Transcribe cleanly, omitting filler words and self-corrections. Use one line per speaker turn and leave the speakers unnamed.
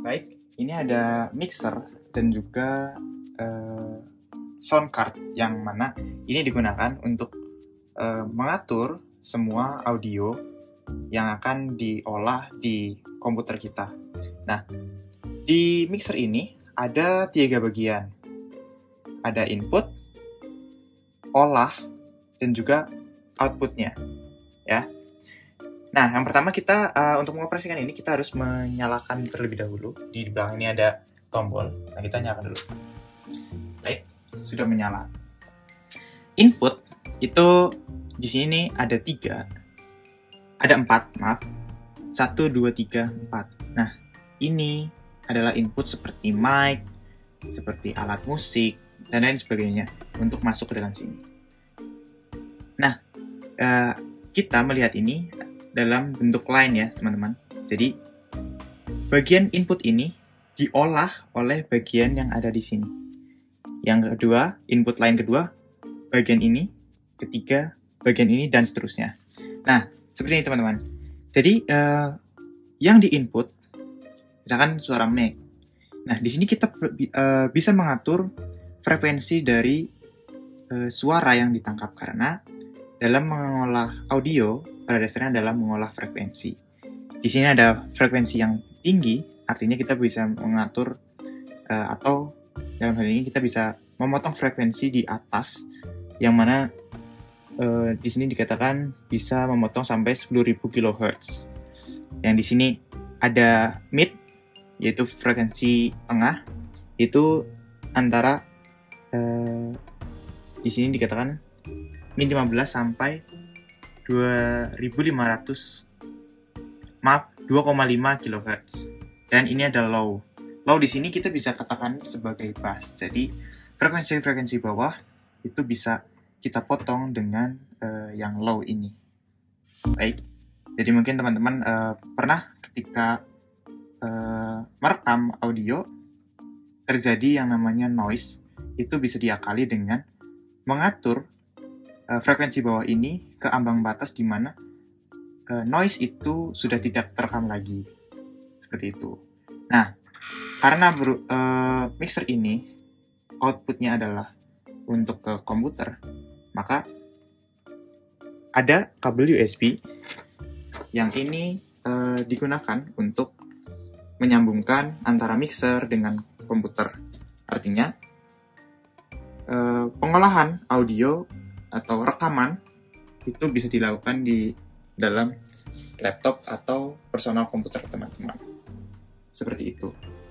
Baik, ini ada mixer dan juga sound card yang mana ini digunakan untuk mengatur semua audio yang akan diolah di komputer kita. Nah, di mixer ini ada 3 bagian. Ada input, olah, dan juga outputnya. Ya. Nah, yang pertama kita untuk mengoperasikan ini kita harus menyalakan terlebih dahulu. Di belakang ini ada tombol. Nah, kita nyalakan dulu. Baik, sudah menyala. Input itu di sini ada 4, maaf. 1, 2, 3, 4. Nah, ini adalah input seperti mic, seperti alat musik, dan lain sebagainya untuk masuk ke dalam sini. Nah, kita melihat ini dalam bentuk line ya, teman-teman. Jadi, bagian input ini diolah oleh bagian yang ada di sini. Yang kedua, input line kedua, bagian ini, ketiga, bagian ini, dan seterusnya. Nah, seperti ini teman-teman. Jadi, yang di input, misalkan suara mic. Nah, di sini kita bisa mengatur frekuensi dari suara yang ditangkap, karena dalam mengolah audio, pada dasarnya adalah mengolah frekuensi. Di sini ada frekuensi yang tinggi, artinya kita bisa mengatur atau dalam hal ini kita bisa memotong frekuensi di atas, yang mana di sini dikatakan bisa memotong sampai 10.000 kHz. Yang di sini ada mid, yaitu frekuensi tengah, itu antara di sini dikatakan min 15 sampai 2.500 2,5 kHz. Dan ini ada low. Low di sini kita bisa katakan sebagai bass. Jadi frekuensi-frekuensi bawah itu bisa kita potong dengan yang low ini. Baik. Jadi mungkin teman-teman pernah ketika merekam audio terjadi yang namanya noise, itu bisa diakali dengan mengatur frekuensi bawah ini ke ambang batas di mana noise itu sudah tidak terekam lagi. Seperti itu. Nah, karena mixer ini outputnya adalah untuk ke komputer, maka ada kabel USB yang ini digunakan untuk menyambungkan antara mixer dengan komputer. Artinya, pengolahan audio atau rekaman itu bisa dilakukan di dalam laptop atau personal komputer teman-teman. Seperti itu.